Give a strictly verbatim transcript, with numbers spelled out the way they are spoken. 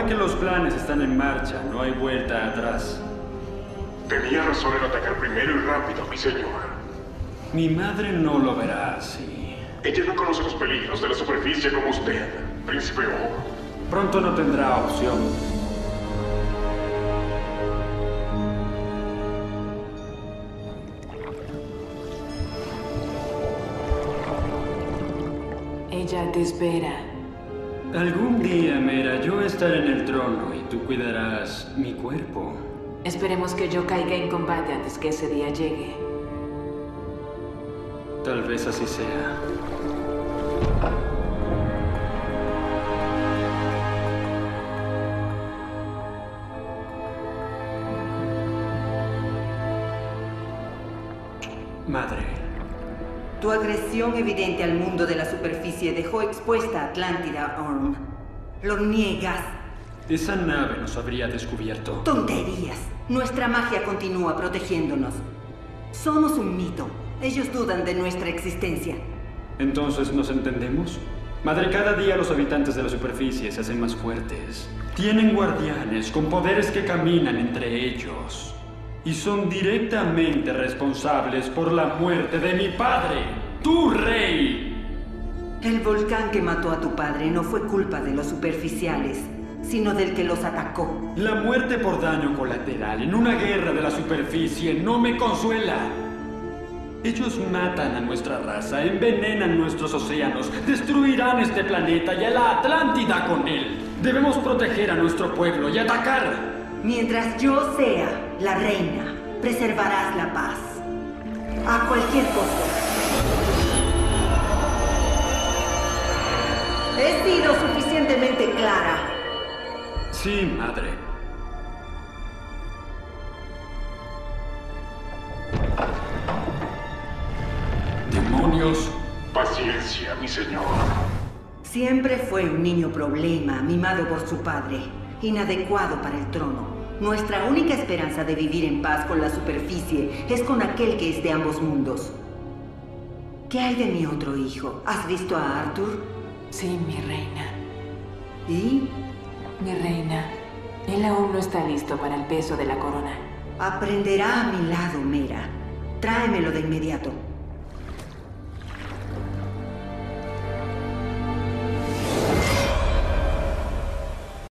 Ahora que los planes están en marcha, no hay vuelta atrás. Tenía razón en atacar primero y rápido, mi señor. Mi madre no lo verá así. Ella no conoce los peligros de la superficie como usted, Príncipe O. Pronto no tendrá opción. Ella te espera. Algún día, Mera, yo estaré en el trono y tú cuidarás mi cuerpo. Esperemos que yo caiga en combate antes que ese día llegue. Tal vez así sea. Madre. Tu agresión evidente al mundo de la superficie dejó expuesta a Atlántida, Orm. Lo niegas. Esa nave nos habría descubierto. Tonterías. Nuestra magia continúa protegiéndonos. Somos un mito. Ellos dudan de nuestra existencia. ¿Entonces nos entendemos? Madre, cada día los habitantes de la superficie se hacen más fuertes. Tienen guardianes con poderes que caminan entre ellos. Y son directamente responsables por la muerte de mi padre, tu rey. El volcán que mató a tu padre no fue culpa de los superficiales, sino del que los atacó. La muerte por daño colateral en una guerra de la superficie no me consuela. Ellos matan a nuestra raza, envenenan nuestros océanos, destruirán este planeta y a la Atlántida con él. Debemos proteger a nuestro pueblo y atacar. Mientras yo sea la reina, preservarás la paz. A cualquier costo. He sido suficientemente clara. Sí, madre. ¡Demonios! Paciencia, mi señor. Siempre fue un niño problema, mimado por su padre. Inadecuado para el trono. Nuestra única esperanza de vivir en paz con la superficie es con aquel que es de ambos mundos. ¿Qué hay de mi otro hijo? ¿Has visto a Arthur? Sí, mi reina. ¿Y? Mi reina, él aún no está listo para el peso de la corona. Aprenderá a mi lado, Mera. Tráemelo de inmediato.